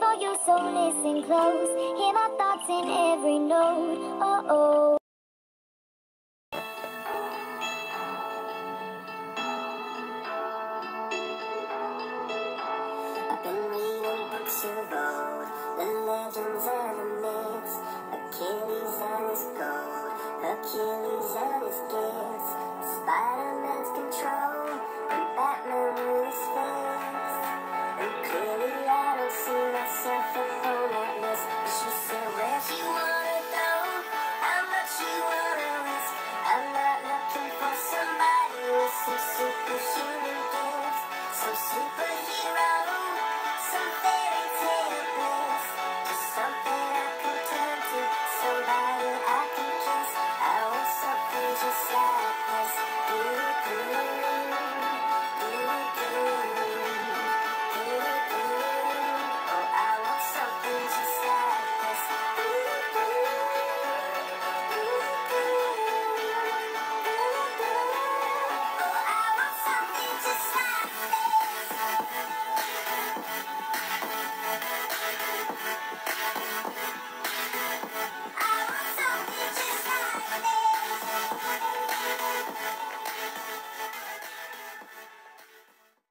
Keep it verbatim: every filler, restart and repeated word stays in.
for you, so listen close. Hear my thoughts in every note. Oh, oh. I've been reading books of old, the legends and the myths, Achilles and his gold, Achilles and his gifts, Spider-Man's control, and Batman with his fists. And clearly I don't see myself upon that list. She said, where'd you wanna go? How much you wanna risk? I'm not looking for somebody with some superhuman gifts, some superhero.